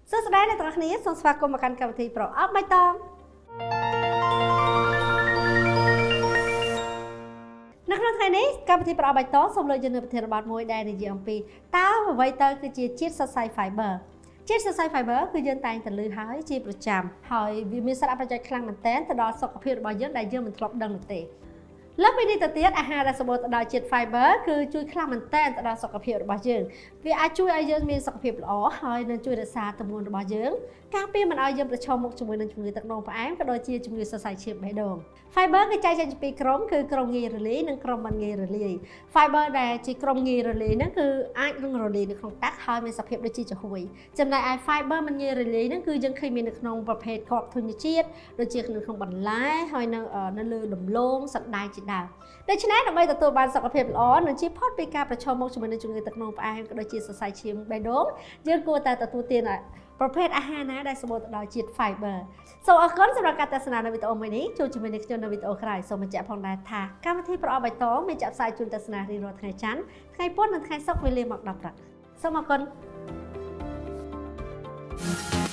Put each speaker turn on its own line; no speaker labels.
សួស្តីអ្នកទាំងអស់គ្នាសូមស្វាគមន៍មកកាន់កម្មវិធីប្រអប់បៃតងនៅក្នុងថ្ងៃនេះកម្មវិធីប្រអប់បៃតងសូមលើកយកនូវប្រធានបទមួយដែលនិយាយអំពីតើអ្វីទៅគឺជាជាតិសរសៃ fiber ជាតិសរសៃ fiber គឺយើងតែងតែលើហើយជាប្រចាំហើយវាមានសារៈប្រយោជន៍ខ្លាំងមែនទែនទៅដល់សុខភាពរបស់យើងដែលយើងមិនធ្លាប់ដឹងនោះទេលើសពីនេះទៅទៀតអាហារដែលសម្បូរទៅដោយជាតិ fiber គឺជួយខ្លាំងមែនទែនទៅដល់សុខភាពរបស់យើងវាអាចជួយឲ្យយើងមានសុខភាពល្អហើយនឹងជួយរក្សាទម្ងន់របស់យើងការពារមិនឲ្យយើងប្រឈមមុខជាមួយនឹងជំងឺទឹកនោមផ្អែមក៏ដូចជាជំងឺសរសៃឈាមបេះដូង fiber គឺចែកចេញជាពីរក្រុមគឺក្រុមងាយរលាយនិងក្រុមមិនងាយរលាយ fiber ដែលជាក្រុមងាយរលាយហ្នឹងគឺអាចនឹងរលាយនៅក្នុងទឹកហើយមានសភាពដូចជាចំហុយចំណែកឯ fiber មិនងាយរលាយហ្នឹងគឺយើងឃើញមាននៅក្នុងប្រភេទគ្រាប់ធញ្ញជាតិដូចជានៅក្នុងបន្លែហើយនៅលើដំឡូងសណ្តែកជាដើមដូច្នេះដើម្បីទទួលបានសុខភាពល្អនិងជៀសផុតពីការប្រឈមមុខជាមួយនឹងជំងឺទឹកនោមផ្អែមក៏ដូចជាសរសៃឈាមបេះដូងយើងគួរតែទទួលទានប្រភេទអាហារណាដែលសម្បូរទៅដោយជាតិ fiber សូមអរគុណសម្រាប់ការទស្សនានៅវីដេអូមួយនេះជួបជាមួយនឹងខ្ញុំនៅវីដេអូក្រោយសូមបញ្ជាក់ផងដែរថាកម្មវិធីប្រអប់បៃតងមានចាក់ផ្សាយជូនទស្សនារៀងរាល់ថ្ងៃច័ន្ទថ្ងៃពុធនិងថ្ងៃសុក្រវេលាម៉ោង 10 ព្រឹកសូមអរគុណ